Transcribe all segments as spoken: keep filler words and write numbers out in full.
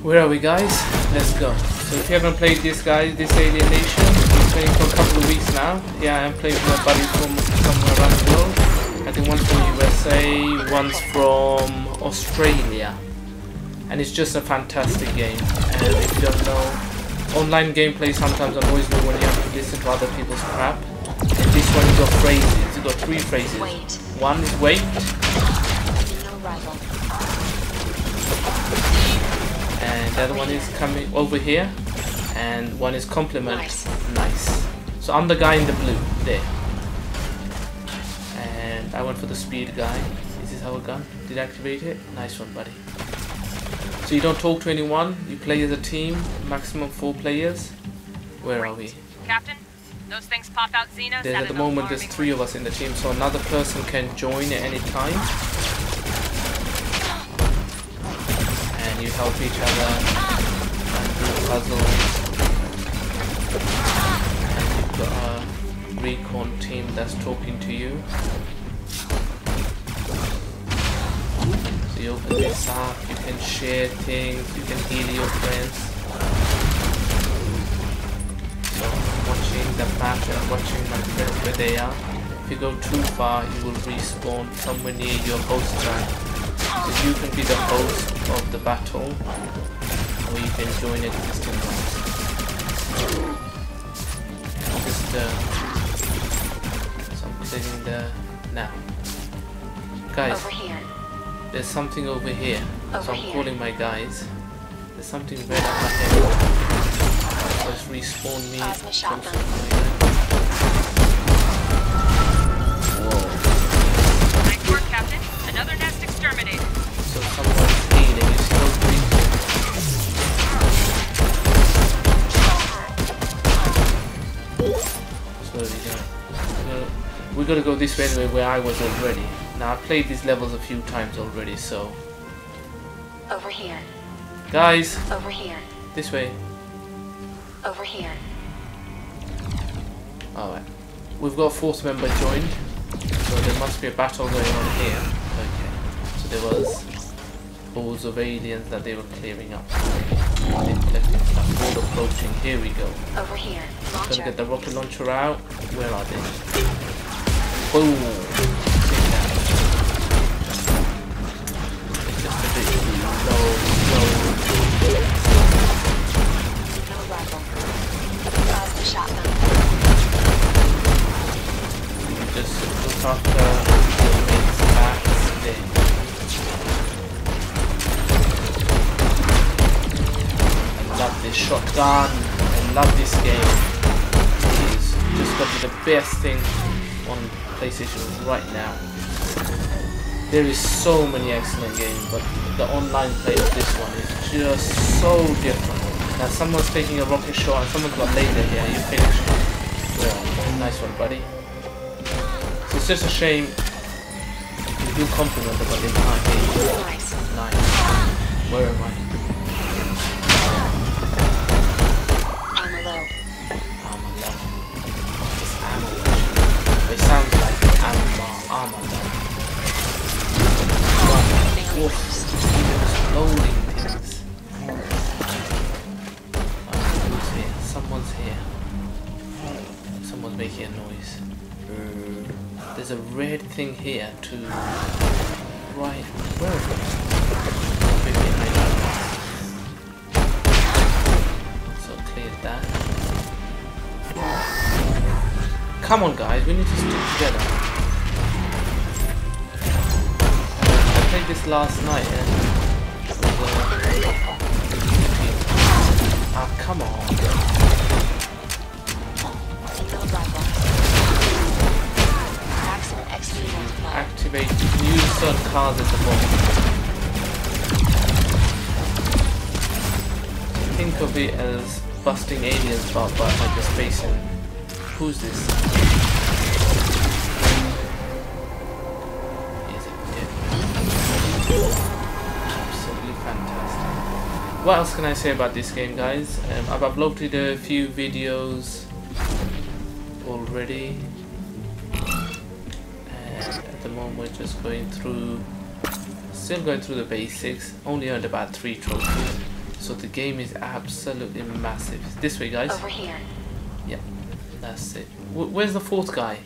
Where are we, guys? Let's go. So if you haven't played this guy, this Alienation, I'm playing for a couple of weeks now. Yeah, I'm playing with my buddy from somewhere around the world. I think one's from U S A, one's from Australia. And it's just a fantastic game. And if you don't know, online gameplay sometimes annoys me when you have to listen to other people's crap. And this one you got phrases, you got three phrases. Wait. One is wait. No rival. And the other one is coming over here, and one is compliment. Nice. Nice. So I'm the guy in the blue there, and I went for the speed guy. Is this our gun? Did I activate it? Nice one, buddy. So you don't talk to anyone. You play as a team, maximum four players. Where are we? Captain, those things pop out Xena. There's, at the moment, there's three of us in the team, so another person can join at any time. You help each other and do puzzles, and you've got a recon team that's talking to you. So you open this up, you can share things, you can heal your friends. So I'm watching the map and watching my friends where they are. If you go too far, you will respawn somewhere near your host guy. So you can be the host of the battle, or you can join existing ones. Just uh, so I'm clearing the now, guys. Over here. There's something over here. Over so I'm here. calling my guys. There's something red up ahead. Just respawn me. Plasma shotgun. Whoa. Nice work, Captain. Another nest exterminated. So someone's healing, you still breathing. Slowly down. We gotta go this way anyway, where I was already. Now I've played these levels a few times already, so... Over here. Guys! Over here. This way. Over here. Alright. We've got a fourth member joined. So there must be a battle going on here. Okay. So there was balls of aliens that they were clearing up. They collected stuff. All approaching. Here we go. Over here. Gonna Launcher. get the rocket launcher out. Where are they? Boom! Take that. Just a bit slow, slow. No rival. Plasma shotgun. Just look after the mates backs there. I love this shotgun. I love this game. It is just got to be the best thing on PlayStation right now. There is so many excellent games, but the online play of this one is just so different. Now someone's taking a rocket shot and someone's got laser here. You finish. Well, nice one, buddy. So it's just a shame you do compliment them, but they can't hear you. Nice. Nice. Where am I? Armor low. Armor low. It's ammo low. It sounds like ammo, armor low. Woof. Even exploding things. Oh, who's here? Someone's here. Someone's making a noise. There's a red thing here to right. Where is it? Maybe behind us. So clear that. Come on, guys, we need to stick together. I played this last night and ah, uh, come on. No rival. Activate use certain cards at the bottom. Think of it as busting aliens but but like the space in. Who's this? Is it? Yeah. Absolutely fantastic. What else can I say about this game, guys? Um, I've uploaded a few videos already. At the moment we're just going through, still going through the basics, only earned about three trophies, So the game is absolutely massive. This way, guys. Over here. Yeah, that's it. W where's the fourth guy?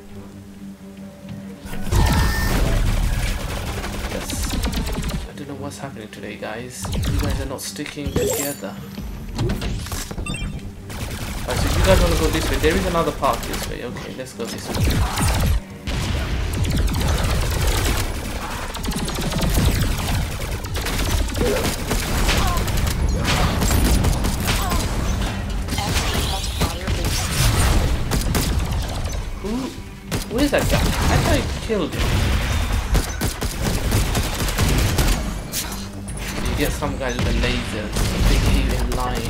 Yes. I don't know what's happening today, guys. You guys are not sticking together. Alright, so you guys want to go this way. There is another path this way. Okay, let's go this way. Who? Who is that guy? I thought I killed him. You get some guys with a laser, a big alien line.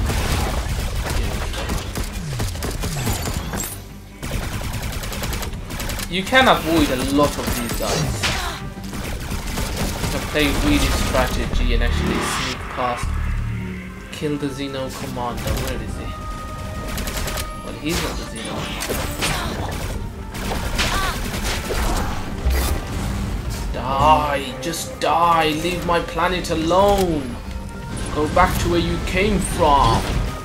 You can avoid a lot of these guys. You can play really strategy and actually sneak past. Kill the Xeno commander. Where is he? Well, he's not the Xeno. Die! Just die! Leave my planet alone! Go back to where you came from!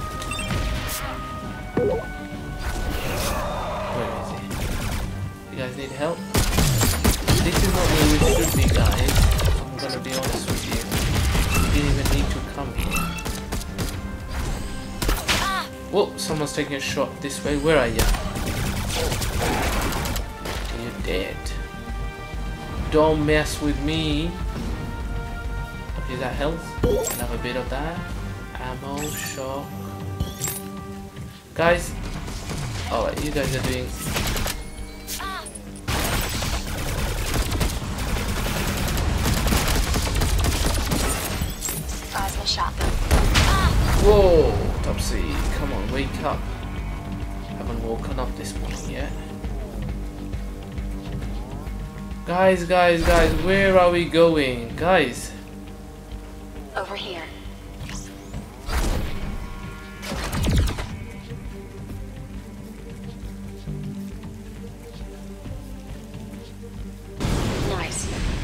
Where is he? You guys need help? This is not where we should be, guys. I'm gonna be honest with you. You didn't even need to come here. Whoa! Someone's taking a shot this way. Where are you? You're dead. Don't mess with me. Okay, is that health? Can have a bit of that. Ammo, shock. Guys. Alright, you guys are doing. Plasma shotgun. Whoa, Topsy. Come on, wake up. Haven't woken up this morning yet. Guys, guys, guys, where are we going? Guys. Over here. Nice.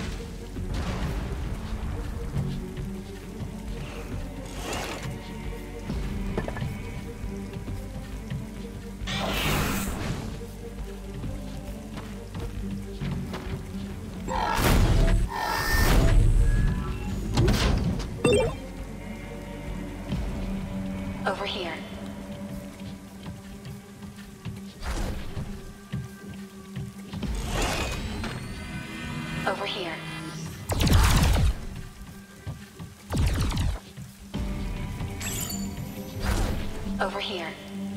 Over here. Over here. Over here.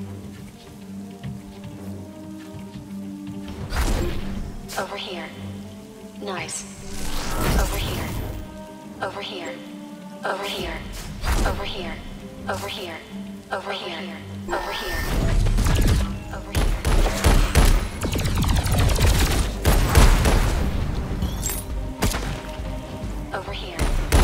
Over here. Nice. Over here. Over here. Over here. Over here. Over here. Over here. Over here. Over here. Over here.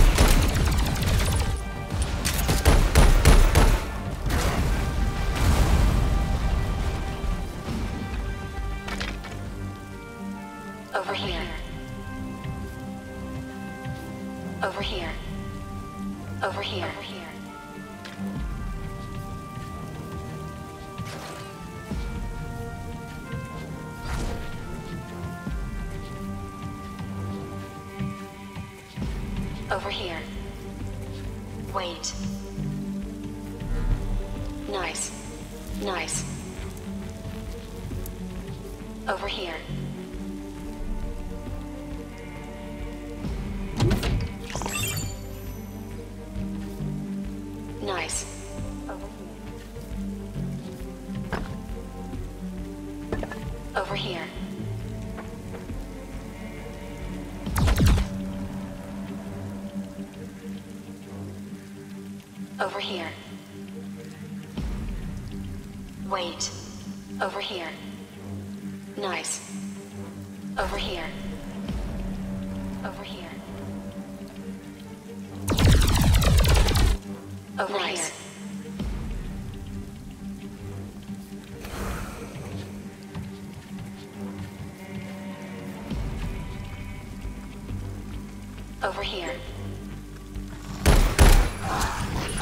Over here. Over here. Over here. Over here. Over here. Wait. Nice. Nice. Over here. Nice. Over here. Over here. Wait. Over here. Nice. Over here. Over here. Over nice. Here. Over here.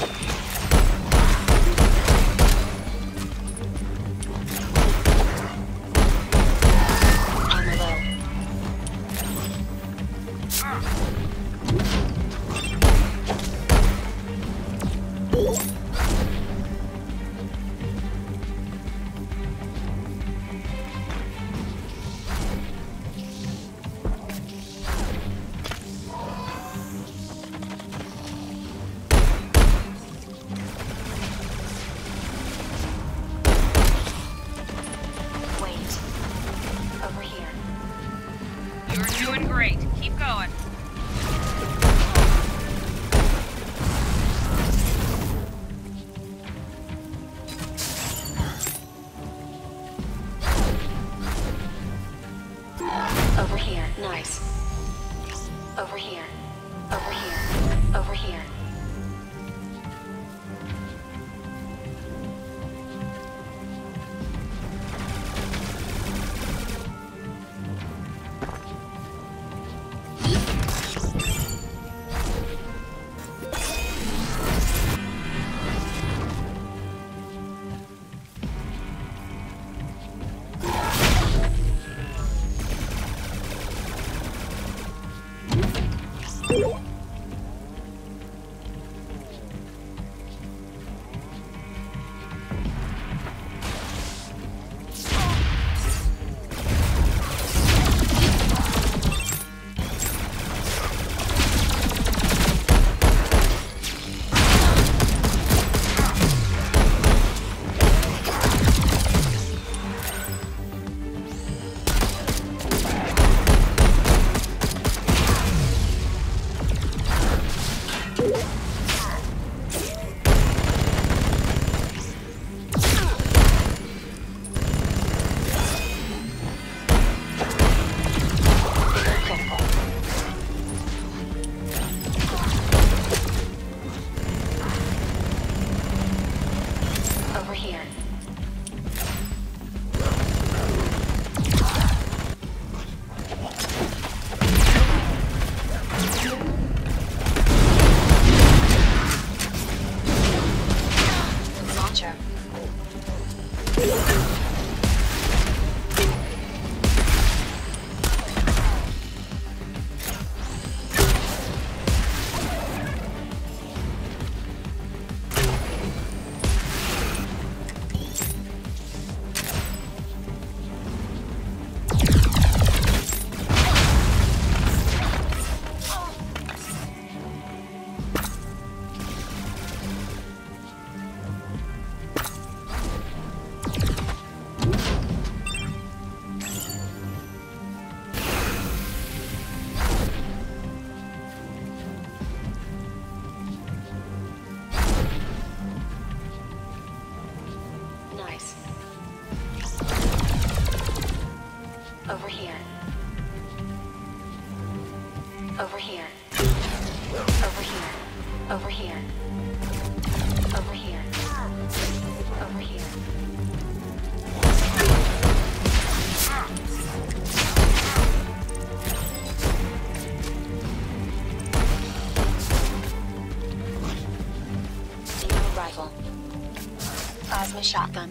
Shotgun.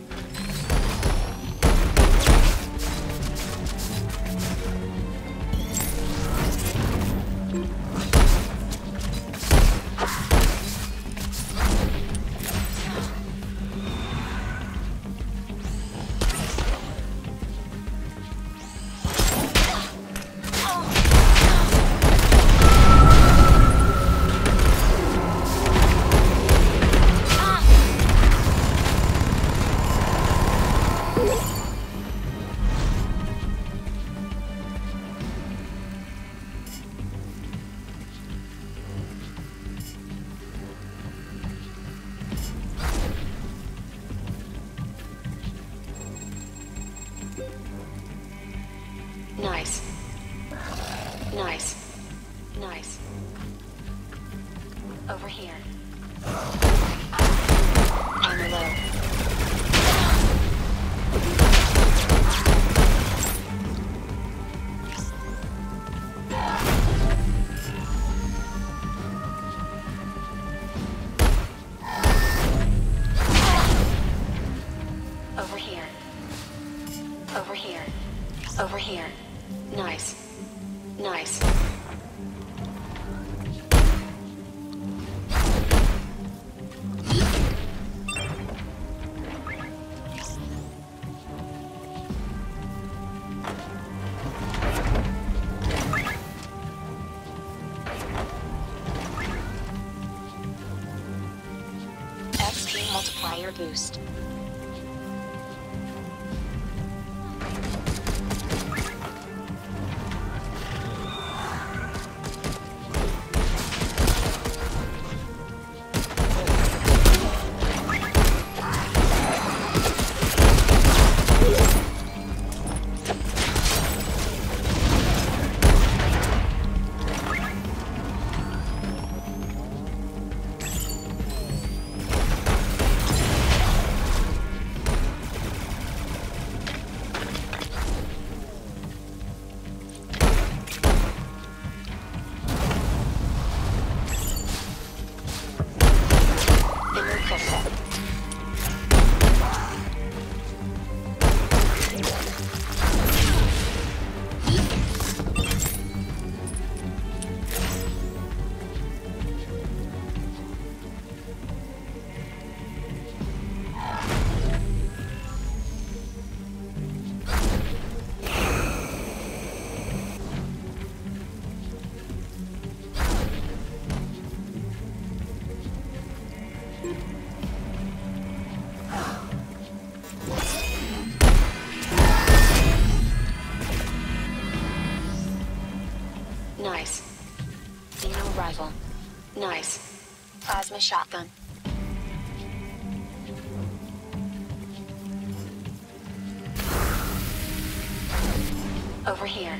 Nice. Nice. Nice. Over here. Ammo low. X P multiplier boost. Nice. Xeno rifle. Nice. Plasma shotgun. Over here.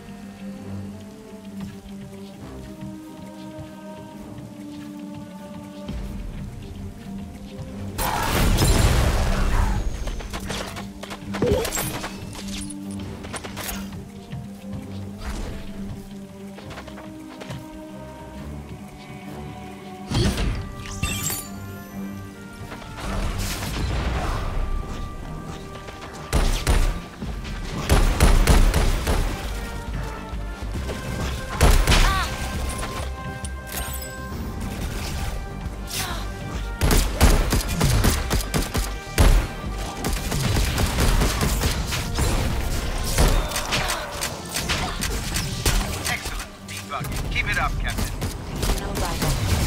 Keep it up, Captain. Xeno rifle.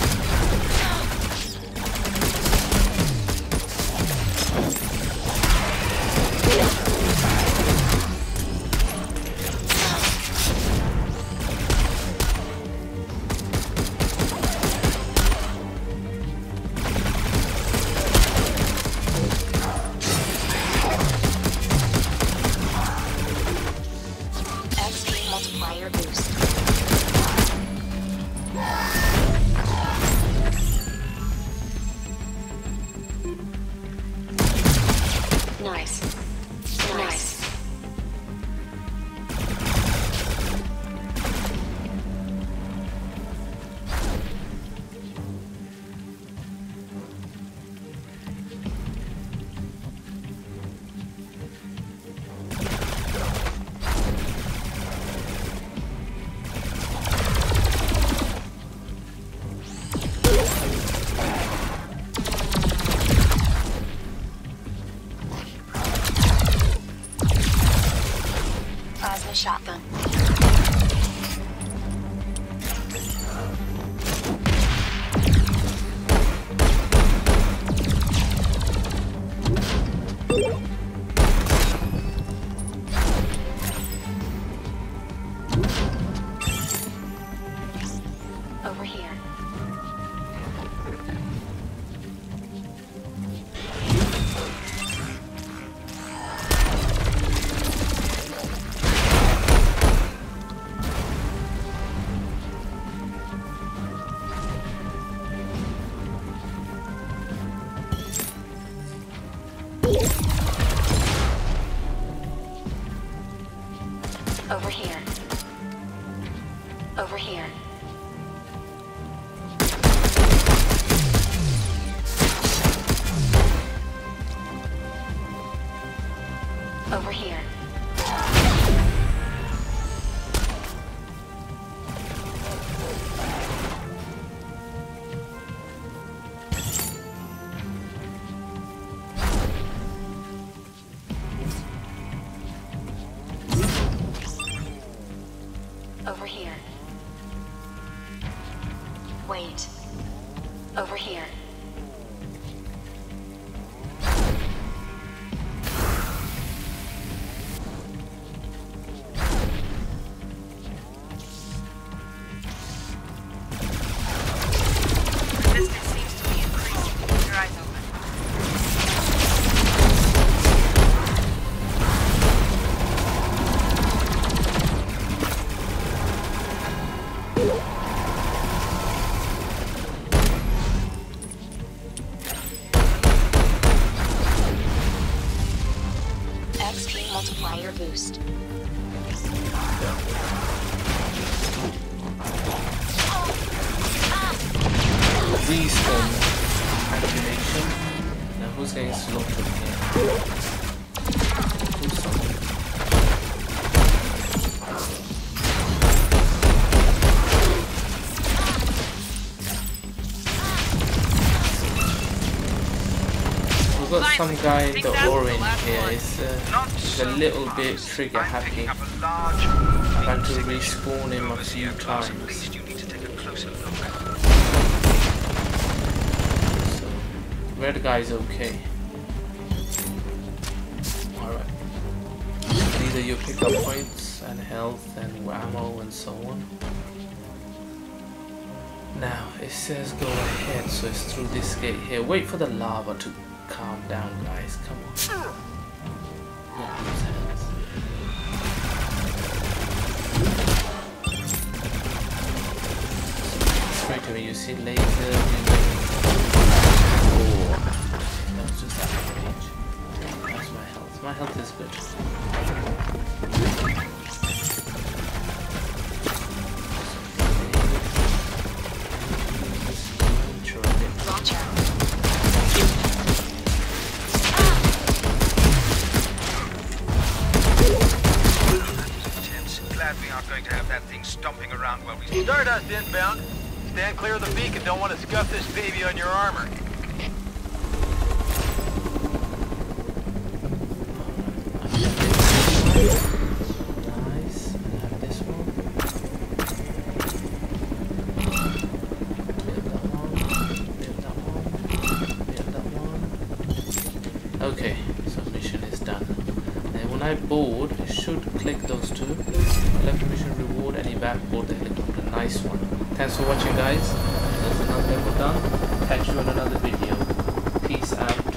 X P multiplier boost. Nice. Nice. Plasma shotgun. Over here. Over here. Over here. Over here. Wait. Over here. The distance seems to be increasing. Keep your eyes open. X P multiplier boost. Respawn activation. Now who's getting slaughtered here? Do something. We've got some guy in the orange here. It's, uh, it's a little bit trigger happy. Trying to respawn him a few times. Red guy's okay. Alright. These are your pickup points and health and ammo and so on. Now it says go ahead, so it's through this gate here. Wait for the lava to calm down, guys. Come on. Not lose hands. Straight away you see laser. That's just out of range. That's my health. My health is good. Launcher. Glad we aren't going to have that thing stomping around while we... Stardust inbound. Stand clear of the beacon. Don't want to scuff this baby on your armor. Nice. And have this one. Build that one. Build that one. Build that one. Okay, so mission is done. And when I board, it should click those two. Left mission reward, and you backboard the helicopter. Nice one. Thanks for watching, guys. There's another level done. Catch you in another video. Peace out.